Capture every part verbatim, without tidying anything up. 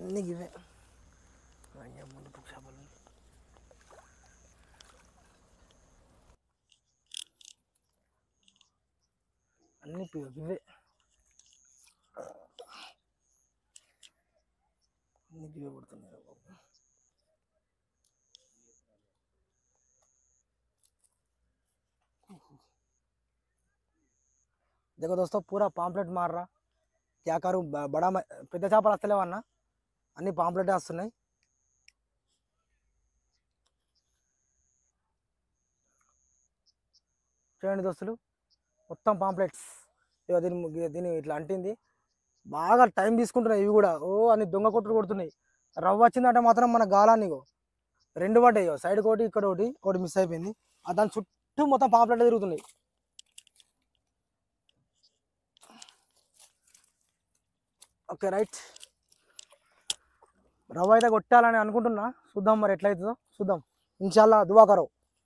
అన్నీ గివే ముందు చేపలు అన్నీ గివే అన్నీ గివే పడుతున్నాయి. देखो दोस्तों पूरा पांपलेट मार रहा क्या करूँ बड़ा పెద్ద చేపలు వస్తలేవు అన్న అన్ని పాంప్లెటే వస్తున్నాయి. చూడండి దోస్తులు మొత్తం పాంప్లెట్స్. ఇక దీని దీని ఇట్లా అంటింది బాగా టైం తీసుకుంటున్నాయి ఇవి కూడా. ఓ అని దొంగ కొట్టుడు కొడుతున్నాయి. రవ్వ వచ్చిందంటే మాత్రం మన గాలాన్ని రెండు పడ్డాయి. సైడ్ ఒకటి ఇక్కడ ఒకటి ఒకటి మిస్ అయిపోయింది. దాని చుట్టూ మొత్తం పాంప్లెట్ తిరుగుతున్నాయి. ఓకే రైట్ రవ్వ అయితే కొట్టాలని అనుకుంటున్నా. చూద్దాం మరి ఎట్లయితుందో చూద్దాం. ఇన్షాల్లా దువా కరో.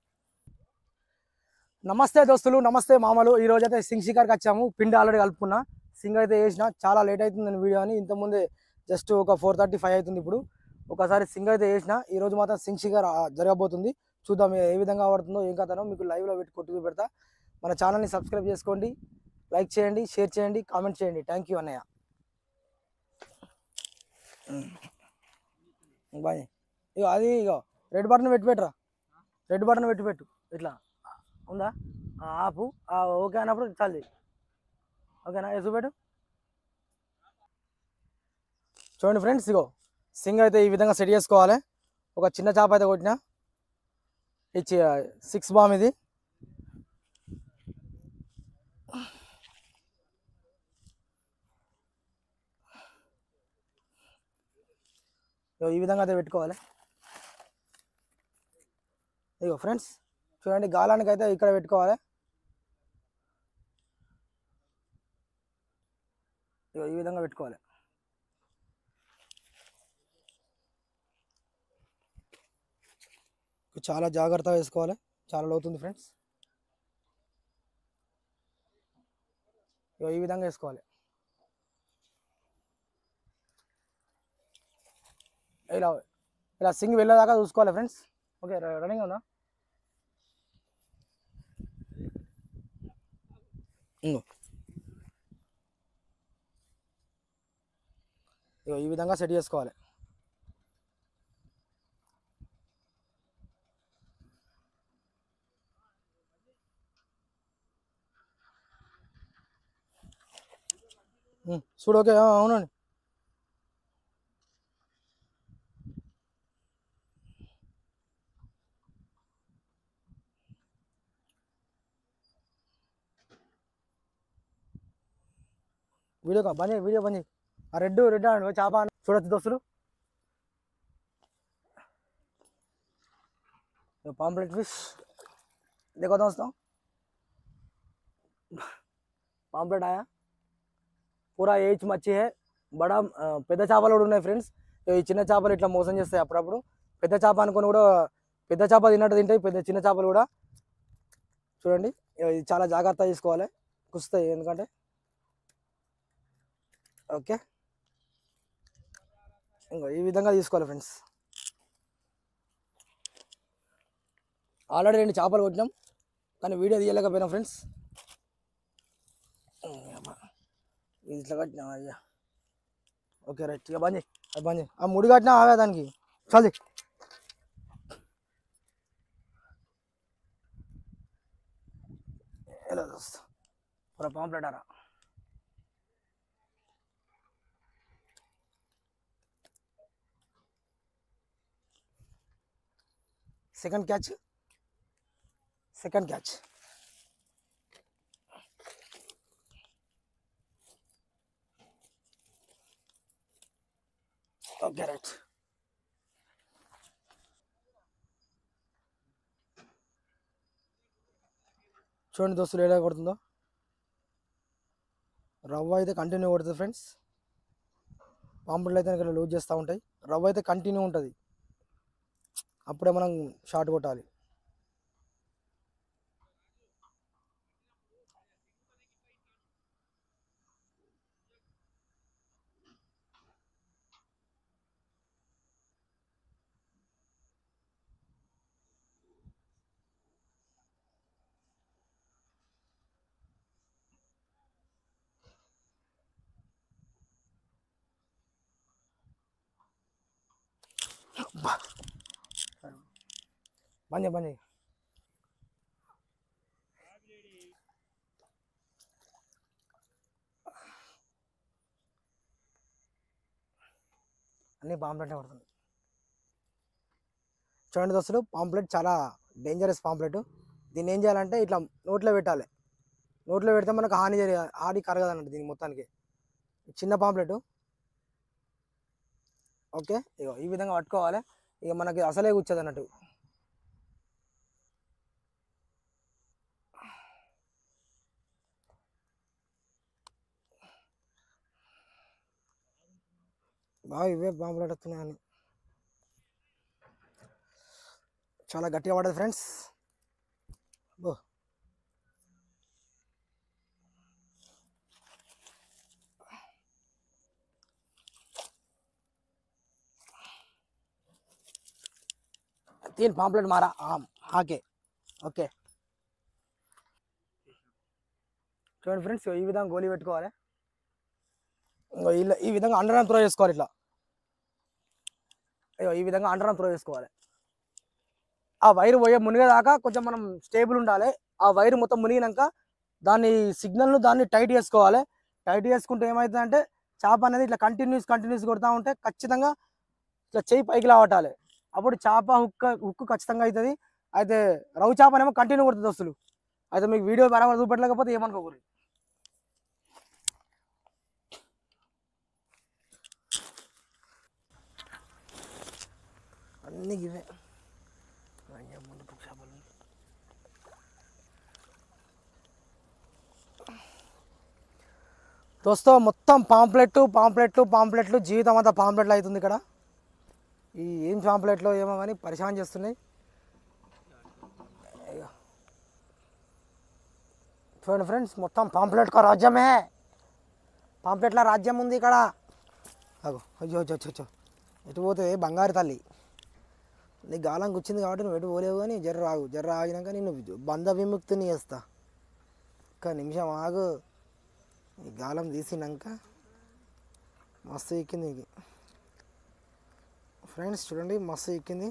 నమస్తే దోస్తులు, నమస్తే మామలు. ఈరోజు అయితే సింగ్ షికార్కి వచ్చాము. పిండి ఆల్రెడీ కలుపుకున్నా, సింగ్ అయితే వేసిన. చాలా లేట్ అవుతుంది నేను వీడియో అని. ఇంతకుముందే జస్ట్ ఒక ఫోర్ థర్టీ ఫైవ్ అవుతుంది ఇప్పుడు. ఒకసారి సింగ్ అయితే వేసిన. ఈరోజు మాత్రం సింగ్ షికార్ జరగబోతుంది. చూద్దాం ఏ విధంగా పడుతుందో ఏం కథనో మీకు లైవ్లో పెట్టి కొట్టుకు పెడతా. మన ఛానల్ని సబ్స్క్రైబ్ చేసుకోండి, లైక్ చేయండి, షేర్ చేయండి, కామెంట్ చేయండి. థ్యాంక్ యూ అన్నయ్య. బాయ్. ఇగో అది ఇగో రెడ్ బటన్ పెట్టి పెట్టరా, రెడ్ బటన్ పెట్టి పెట్టు. ఇట్లా ఉందా ఆపు. ఓకే అన్నప్పుడు చాలు. ఓకేనా ఎసు పెట్టు. చూడండి ఫ్రెండ్స్, ఇగో సింగ్ అయితే ఈ విధంగా సెట్ చేసుకోవాలి. ఒక చిన్న చేప అయితే కొట్టిన, ఇచ్చి సిక్స్ బామ్ ఇది. ఈ విధంగా అయితే పెట్టుకోవాలి. ఇగో ఫ్రెండ్స్ చూడండి, గాలానికి అయితే ఇక్కడ పెట్టుకోవాలి. ఇగో ఈ విధంగా పెట్టుకోవాలి. చాలా జాగ్రత్తగా వేసుకోవాలి, చాలా లోతుంది ఫ్రెండ్స్. ఇగో ఈ విధంగా వేసుకోవాలి. ఇలా ఇలా సింగ్ వెళ్ళేదాకా చూసుకోవాలి ఫ్రెండ్స్. ఓకే రన్నింగ్ ఉందా? ఇంకో ఇగో ఈ విధంగా సెట్ చేసుకోవాలి. చూడు. ఓకే అవునండి. వీడియో బంద్ చేయి, వీడియో బంద్ చేయి. ఆ రెడ్ రెడ్ అండి చేప చూడొచ్చు దోస్తులు. పాంప్లెట్ ఫిష్ देखो दोस्तों, పాంప్లెట్ ఆయా పూరా ఏజ్ మచ్చి హే. బడా పెద్ద చేపలు కూడా ఉన్నాయి ఫ్రెండ్స్. ఈ చిన్న చేపలు ఇట్లా మోసం చేస్తాయి అప్పుడప్పుడు. పెద్ద చేప అనుకొని కూడా పెద్ద చేప తిన్నట్టు తింటాయి పెద్ద చిన్న చేపలు కూడా. చూడండి ఇది చాలా జాగ్రత్త తీసుకోవాలి, కుస్తాయి ఎందుకంటే. ఓకే ఇంకో ఈ విధంగా తీసుకోవాలి ఫ్రెండ్స్. ఆల్రెడీ రెండు చేపలు కొట్టినాం కానీ వీడియో తీయలేకపోయినాం ఫ్రెండ్స్. ఇది ఇట్లా కట్టినా అయ్యా. Okay right. ఇక బంద్ చేయి, అది బంద్ చేయి. ఆ ముడి కట్టినా ఆవే దానికి చాలు. ఎలా దోస్తా పూరా పాంప్లెట్ ఆరా. Second catch, second catch. Okay right. చూడండి దోస్తులు ఎలా కొడుతుందో. రవ్వ అయితే కంటిన్యూ కొడుతుంది ఫ్రెండ్స్. పాంపులు అయితే ఇక్కడ లూజ్ చేస్తూ ఉంటాయి. రవ్వ అయితే కంటిన్యూ ఉంటుంది, అప్పుడే మనం షార్ట్ కొట్టాలి. బంద్ బంద్ అన్ని పాంప్లెట్ పడుతుంది. చూడండి దోస్తులు, పాంప్లెట్ చాలా డేంజరస్ పాంప్లెట్. దీన్ని ఏం చేయాలంటే ఇట్లా నోట్లో పెట్టాలి. నోట్లో పెడితే మనకు హాని జరిగే హాని కరగదు అన్నట్టు దీనికి మొత్తానికి. చిన్న పాంప్లెట్. ఓకే, ఇగో ఈ విధంగా పట్టుకోవాలి. ఇక మనకి అసలే కూర్చోదు అన్నట్టు. బాగా ఇవే పాంప్లెట్ వస్తున్నాయని చాలా గట్టిగా పడదు ఫ్రెండ్స్. బో तीन पाम्पलेट मारा आम आके ओके చూడండి ఫ్రెండ్స్, ఈ విధంగా గోలీ పెట్టుకోవాలి. ఈ విధంగా అండర్ ఆర్మ్ త్రో చేసుకోవాలి. ఇట్లా అయ్యో ఈ విధంగా అండర్ ఆర్మ్ త్రో చేసుకోవాలి. ఆ వైర్ పోయే మునిగేదాకా కొంచెం మనం స్టేబుల్ ఉండాలి. ఆ వైర్ మొత్తం మునిగినాక దాని సిగ్నల్ను దాన్ని టైట్ చేసుకోవాలి. టైట్ చేసుకుంటే ఏమవుతుందంటే చేప అనేది ఇట్లా కంటిన్యూస్ కంటిన్యూస్ కొడతా ఉంటే ఖచ్చితంగా ఇట్లా చేయి పైకి లావటాలి. అప్పుడు చేప హుక్ హుక్ ఖచ్చితంగా అవుతుంది. అయితే రవ్వు చేపనేమో కంటిన్యూ కొడుతుంది వస్తువులు. అయితే మీకు వీడియో బరాబర్ చూపెట్టలేకపోతే ఏమనుకోకూడదు. అన్నీ ఇవే చేపలు. దోస్తో మొత్తం పాంప్లెట్లు పాంప్లెట్లు పాంప్లెట్లు జీవితం అంతా పాంప్లెట్లు అవుతుంది ఇక్కడ. ఈ ఏం పాంప్లెట్లో ఏమో కానీ పరిశాన్ చేస్తున్నాయి. చూడండి ఫ్రెండ్స్, మొత్తం పాంప్లెట్కో రాజ్యమే. పాంప్లెట్ల రాజ్యం ఉంది ఇక్కడ. అగో అయ్యో అచ్చో అచ్చో ఎటు పోతే బంగారు తల్లి. నీకు గాలం కూర్చింది కాబట్టి నువ్వు ఎటు పోలేవు. కానీ జర్ర ఆగు, జర్ర ఆగినాక నేను బంధ విముక్తిని చేస్తా. ఒక్క నిమిషం ఆగు. ఈ గాలం తీసినాక మస్తు ఎక్కింది ఇది ఫ్రెండ్స్. చూడండి మస్తు ఎక్కింది.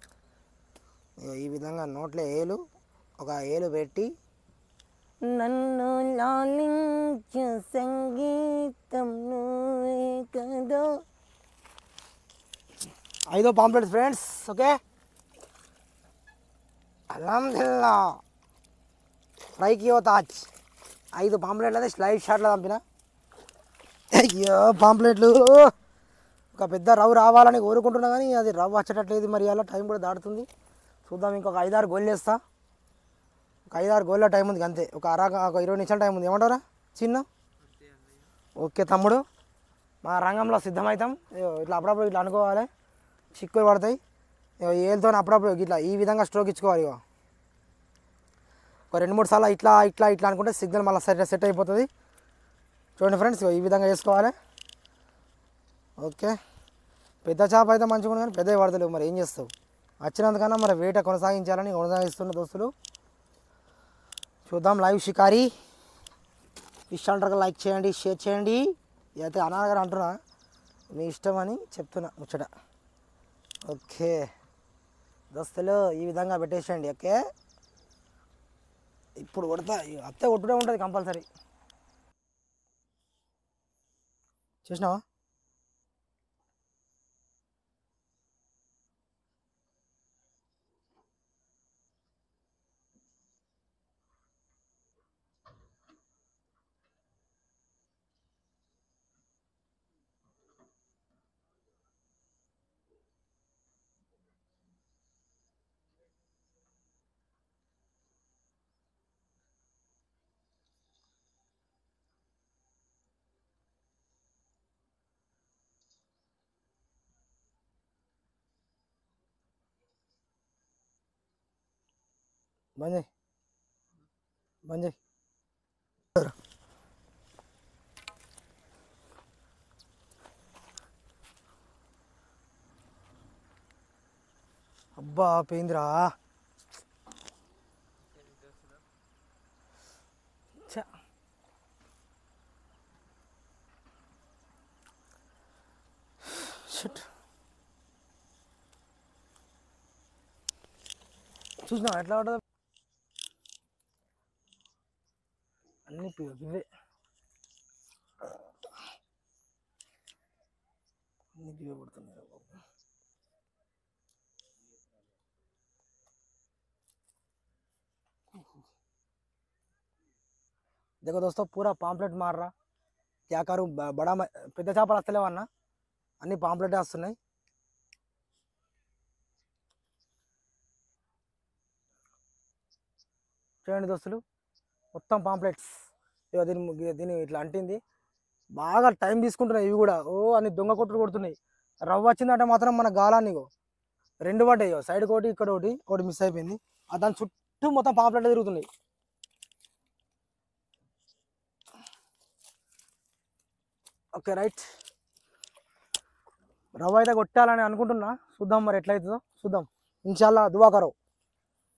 ఈ విధంగా నోట్లో ఏలు ఒక ఏలు పెట్టి నన్ను లాలించు సంగీతం నువ్వే కదా. ఐదో పాంప్లెట్ ఫ్రెండ్స్. ఓకే, అల్హమ్దులిల్లా ఫ్రైకి ఓ తాజ్. ఐదు పాంప్లెట్లు అయితే స్లైడ్ షాట్లో పంపిన. అయ్యో పాంప్లెట్లు. ఒక పెద్ద రవ్వు రావాలని కోరుకుంటున్నా కానీ అది రవ్వు వచ్చేటట్లేదు. మరి అలా టైం కూడా దాటుతుంది. చూద్దాం, ఇంకొక ఐదారు గోళ్ళు వేస్తా. ఒక ఐదారు గోళ్ళ టైం ఉంది అంతే. ఒక అర ఒక ఇరవై నిమిషాల టైం ఉంది. ఏమంటారా చిన్న? ఓకే తమ్ముడు, మా రంగంలో సిద్ధమవుతాం. ఇట్లా అప్పుడప్పుడు ఇట్లా అనుకోవాలి, చిక్కులు పడతాయి. ఏళ్ళతో అప్పుడప్పుడు ఇట్లా ఈ విధంగా స్ట్రోక్ ఇచ్చుకోవాలి. ఇగో ఒక రెండు మూడు సార్లు ఇట్లా ఇట్లా ఇట్లా అనుకుంటే సిగ్నల్ మళ్ళీ సరిగ్గా సెట్ అయిపోతుంది. చూడండి ఫ్రెండ్స్, ఈ విధంగా చేసుకోవాలి. ఓకే, పెద్ద చేప అయితే మంచిగా ఉంది కానీ పెద్దవి పడతలేవు. మరి ఏం చేస్తావు? వచ్చినందుకన్నా మరి వేట కొనసాగించాలని కొనసాగిస్తున్న దోస్తులు. చూద్దాం లైవ్ షికారి. ఫిష్ అంటారు, లైక్ చేయండి, షేర్ చేయండి. అయితే అనాగర్ అంటున్నా, మీ ఇష్టం అని చెప్తున్నా ముచ్చట. ఓకే దోస్తులు, ఈ విధంగా పెట్టేసేయండి. ఓకే, ఇప్పుడు కొడతా. అత్తే కొట్టుడే ఉంటుంది కంపల్సరీ. చూసినావా? బంద్ చేయి, బంద్ చేయి. అబ్బా పోయిందిరా. షట్ చూసినా ఎట్లా పడుతుంది అన్ని ఇవే అన్ని ఇవే పడుతున్నాయి देखो दोस्तों पूरा పాంప్లెట్ मार रहा क्या करूँ बड़ा పెద్ద చేపలు వస్తలేవన్నా అన్ని పాంప్లెట్ వస్తున్నాయి చూడండి దోస్తులు మొత్తం పాంప్లెట్స్ ఇక దీని దీని ఇట్లా అంటింది బాగా టైం తీసుకుంటున్నాయి ఇవి కూడా ఓ అన్ని దొంగ కొట్టుడు కొడుతున్నాయి రవ్వ వచ్చిందంటే మాత్రం మన గాలాన్ని ఇగో రెండు పడ్డాయి సైడ్ కోటి ఇక్కడ ఒకటి ఒకటి మిస్ అయిపోయింది దాని చుట్టూ మొత్తం పాంప్లెట్ తిరుగుతున్నాయి ఓకే రైట్ రవ్వ అయితే కొట్టాలని అనుకుంటున్నా చూద్దాం మరి ఎట్లయితుందో చూద్దాం ఇన్షాల్లా దువా కరో